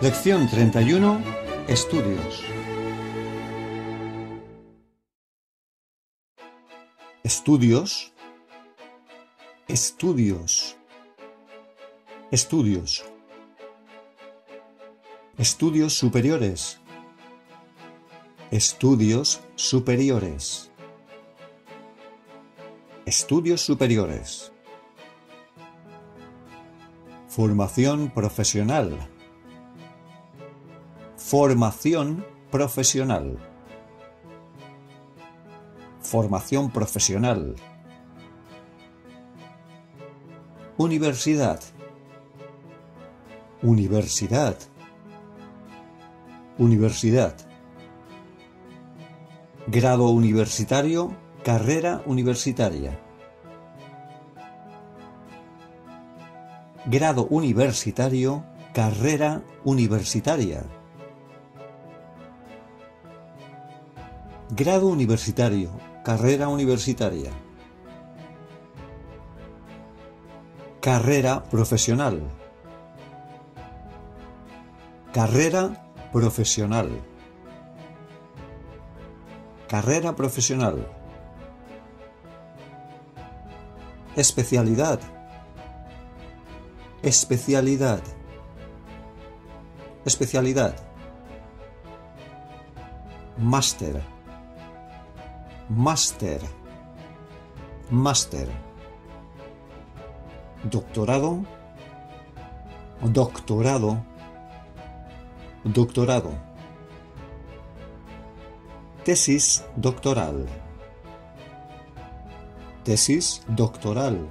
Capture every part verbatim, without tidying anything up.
Lección treinta y uno. Estudios. Estudios. Estudios. Estudios. Estudios superiores. Estudios superiores. Estudios superiores. Formación profesional. Formación profesional. Formación profesional. Universidad. Universidad. Universidad. Grado universitario, carrera universitaria. Grado universitario, carrera universitaria. Grado universitario, carrera universitaria. Carrera profesional. Carrera profesional. Carrera profesional. Especialidad. Especialidad. Especialidad. Máster. Máster. Máster. Doctorado. Doctorado. Doctorado. Tesis doctoral. Tesis doctoral.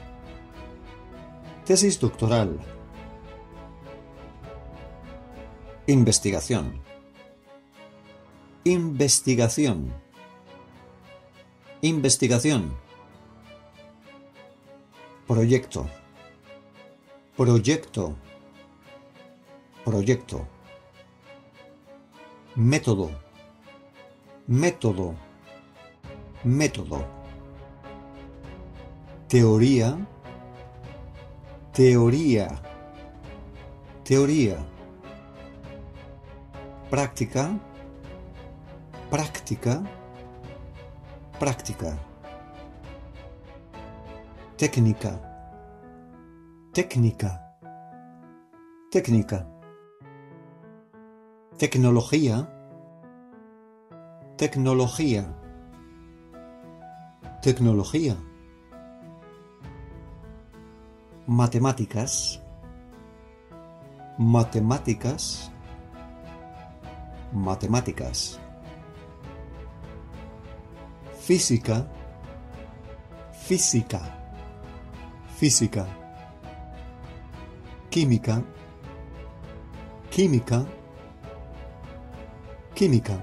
Tesis doctoral. Investigación. Investigación. Investigación. Proyecto. Proyecto. Proyecto. Método. Método. Método. Teoría. Teoría. Teoría. Práctica. Práctica. Práctica. Técnica. Técnica. Técnica. Tecnología. Tecnología. Tecnología. Matemáticas. Matemáticas. Matemáticas. Física. Física. Física. Química. Química. Química.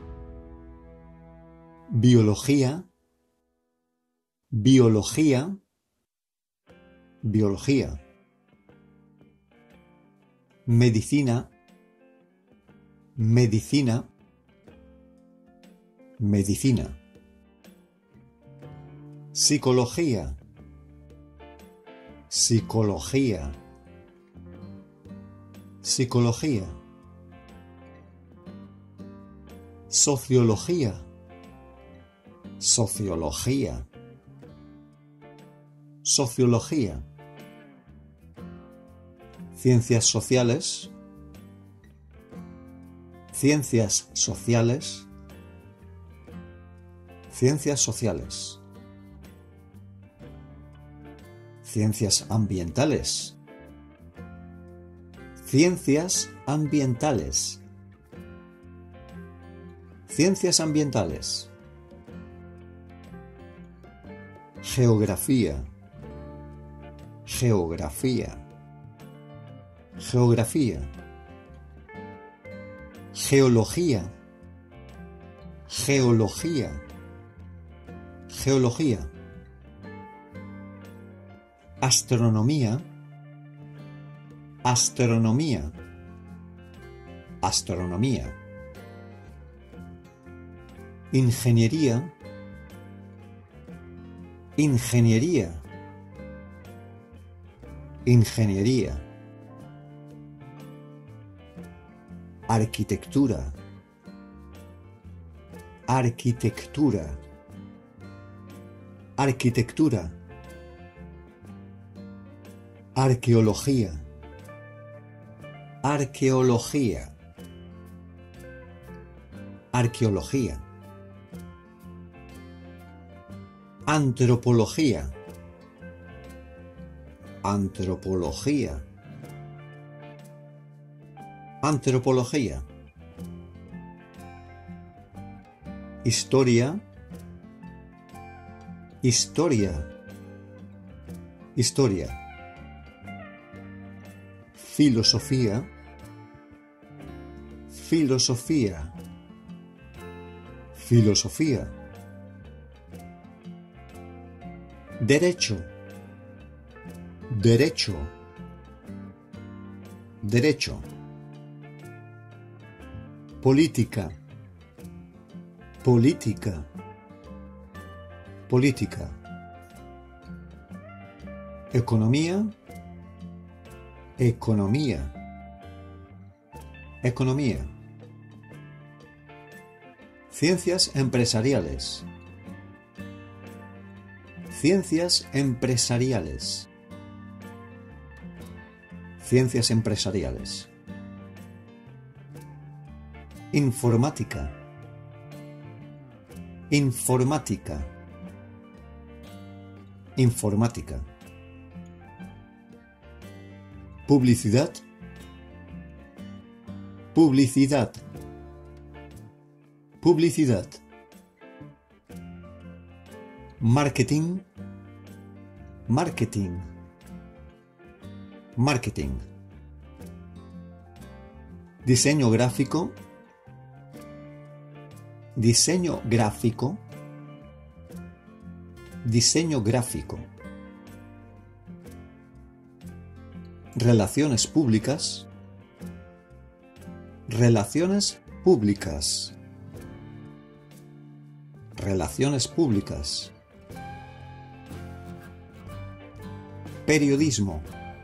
Biología. Biología. Biología. Medicina. Medicina. Medicina. Psicología. Psicología. Psicología. Sociología. Sociología. Sociología. Ciencias sociales. Ciencias sociales. Ciencias sociales. Ciencias ambientales. Ciencias ambientales. Ciencias ambientales. Geografía. Geografía. Geografía. Geología. Geología. Geología. Astronomía. Astronomía. Astronomía. Ingeniería. Ingeniería. Ingeniería. arquitectura, arquitectura, arquitectura, arqueología, arqueología, arqueología, antropología, antropología, antropología, historia, historia, historia, filosofía, filosofía, filosofía, derecho, derecho, derecho, política, política, política, economía, economía, economía, ciencias empresariales, ciencias empresariales, ciencias empresariales, informática, informática, informática, publicidad, publicidad, publicidad, marketing, marketing, marketing, diseño gráfico, diseño gráfico, diseño gráfico, relaciones públicas, relaciones públicas, relaciones públicas, periodismo,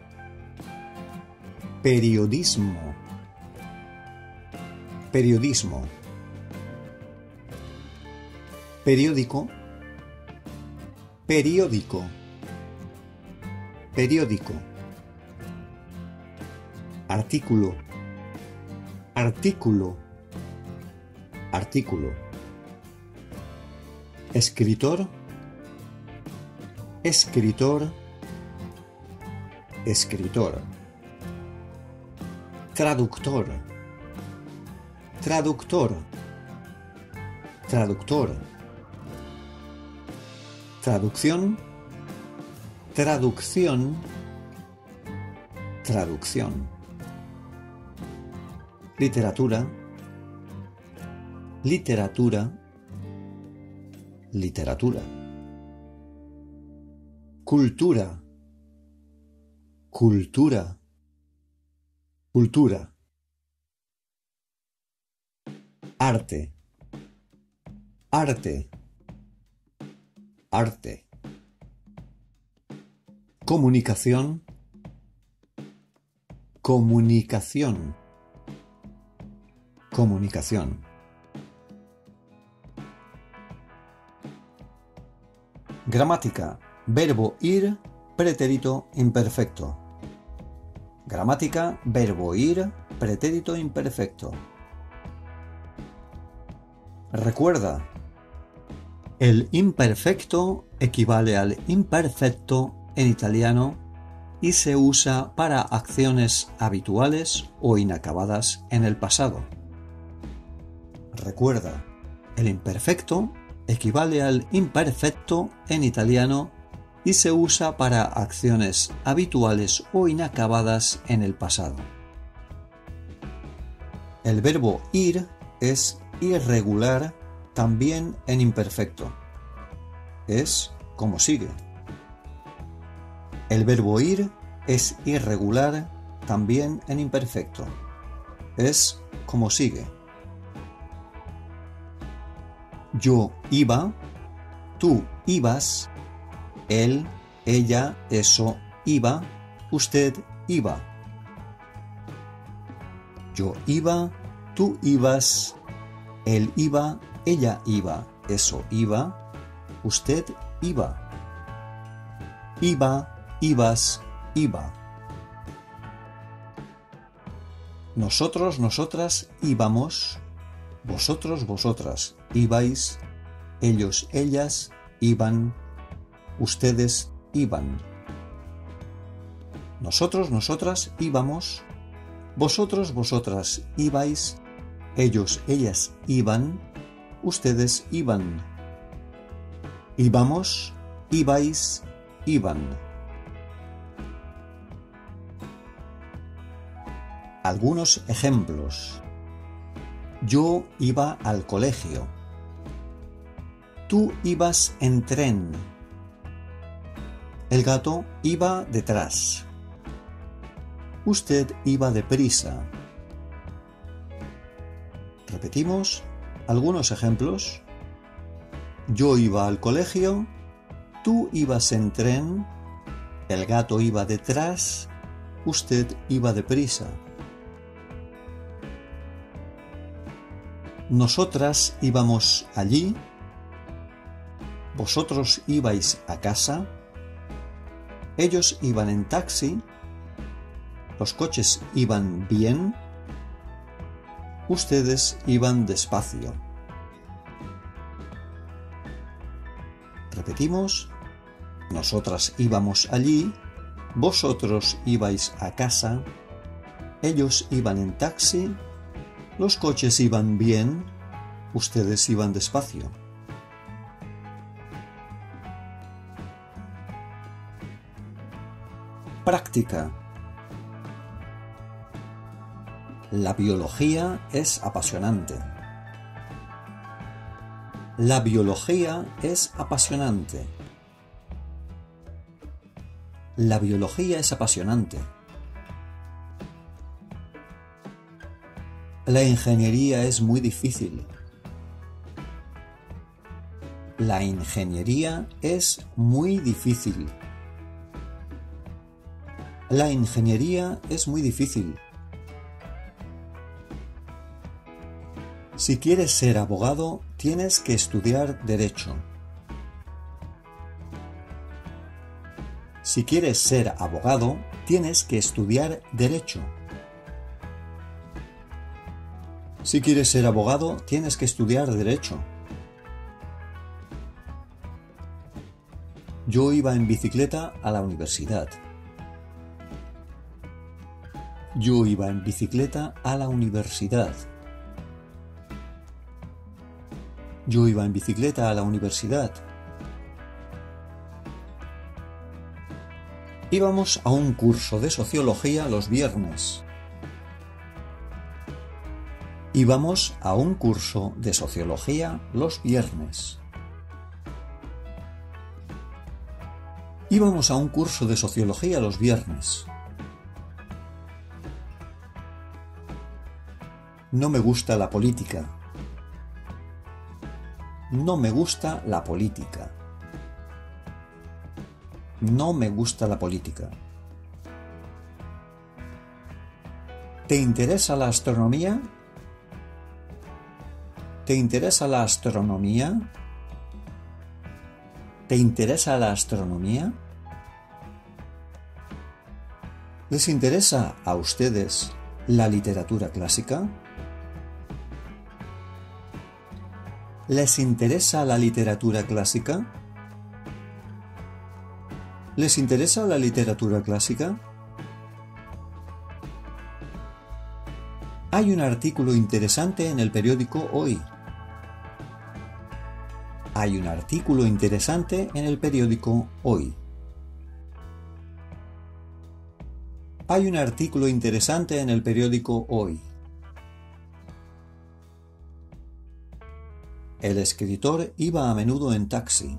periodismo, periodismo, periódico, periódico, periódico, artículo, artículo, artículo, escritor, escritor, escritor, traductor, traductor, traductor, traducción, traducción, traducción, literatura, literatura, literatura, cultura, cultura, cultura, arte, arte, arte, comunicación, comunicación, comunicación, gramática, verbo ir, pretérito imperfecto. Gramática, verbo ir, pretérito imperfecto. Recuerda, el imperfecto equivale al imperfecto en italiano y se usa para acciones habituales o inacabadas en el pasado. Recuerda, el imperfecto equivale al imperfecto en italiano y se usa para acciones habituales o inacabadas en el pasado. El verbo ir es irregular también en imperfecto. Es como sigue. El verbo ir es irregular también en imperfecto. Es como sigue. Yo iba, tú ibas, él, ella, eso iba, usted iba. Yo iba, Tú ibas, él iba, ella iba, eso iba, usted iba. Iba, ibas, iba. Nosotros, nosotras íbamos, vosotros, vosotras ibais, ellos, ellas iban, ustedes iban. Nosotros, nosotras íbamos, vosotros, vosotras ibais, ellos, ellas iban, ustedes iban. Íbamos, ibais, iban. Algunos ejemplos. Yo iba al colegio. Tú ibas en tren. El gato iba detrás. Usted iba deprisa. Repetimos algunos ejemplos. Yo iba al colegio. Tú ibas en tren. El gato iba detrás. Usted iba deprisa. Nosotras íbamos allí, vosotros ibais a casa, ellos iban en taxi, los coches iban bien, ustedes iban despacio. Repetimos, nosotras íbamos allí, vosotros ibais a casa, ellos iban en taxi, los coches iban bien, ustedes iban despacio. Práctica. La biología es apasionante. La biología es apasionante. La biología es apasionante. La ingeniería es muy difícil. La ingeniería es muy difícil. La ingeniería es muy difícil. Si quieres ser abogado, tienes que estudiar Derecho. Si quieres ser abogado, tienes que estudiar Derecho. Si quieres ser abogado, tienes que estudiar Derecho. Yo iba en bicicleta a la universidad. Yo iba en bicicleta a la universidad. Yo iba en bicicleta a la universidad. Íbamos a un curso de sociología los viernes. Íbamos a un curso de sociología los viernes. Íbamos a un curso de sociología los viernes. No me gusta la política. No me gusta la política. No me gusta la política. ¿Te interesa la astronomía? ¿Te interesa la astronomía? ¿Te interesa la astronomía? ¿Les interesa a ustedes la literatura clásica? ¿Les interesa la literatura clásica? ¿Les interesa la literatura clásica? Hay un artículo interesante en el periódico Hoy. Hay un artículo interesante en el periódico Hoy. Hay un artículo interesante en el periódico Hoy. El escritor iba a menudo en taxi.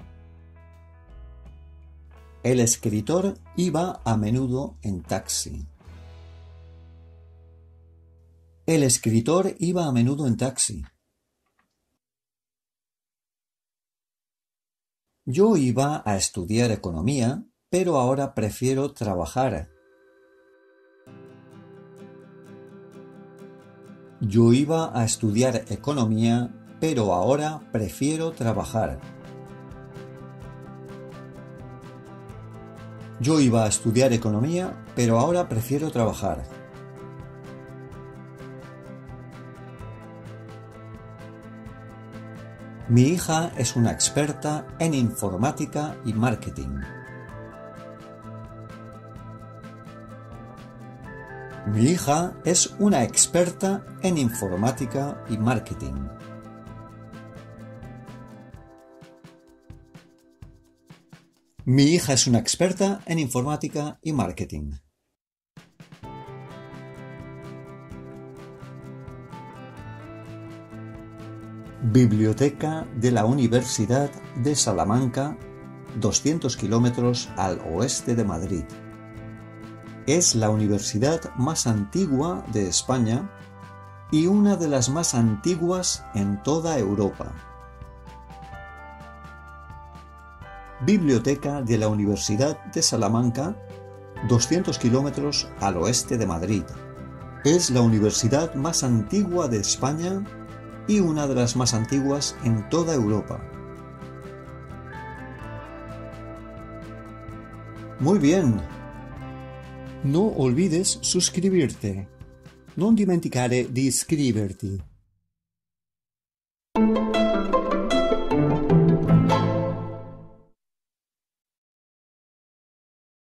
El escritor iba a menudo en taxi. El escritor iba a menudo en taxi. Yo iba a estudiar economía, pero ahora prefiero trabajar. Yo iba a estudiar economía, pero ahora prefiero trabajar. Yo iba a estudiar economía, pero ahora prefiero trabajar. Mi hija es una experta en informática y marketing. Mi hija es una experta en informática y marketing. Mi hija es una experta en informática y marketing. Biblioteca de la Universidad de Salamanca, doscientos kilómetros al oeste de Madrid. Es la universidad más antigua de España y una de las más antiguas en toda Europa. Biblioteca de la Universidad de Salamanca, doscientos kilómetros al oeste de Madrid. Es la universidad más antigua de España y una de las más antiguas en toda Europa. Muy bien. No olvides suscribirte. Non dimenticare di iscriverti.